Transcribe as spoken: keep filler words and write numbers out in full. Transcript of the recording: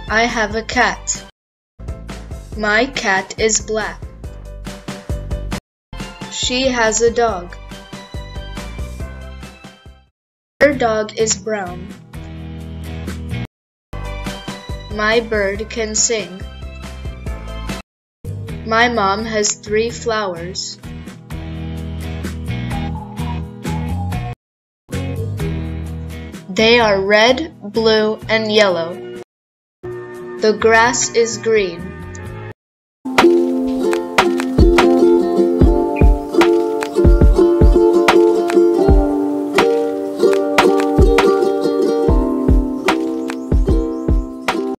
I have a cat. My cat is black. She has a dog. Her dog is brown. My bird can sing. My mom has three flowers. They are red, blue, and yellow. The grass is green.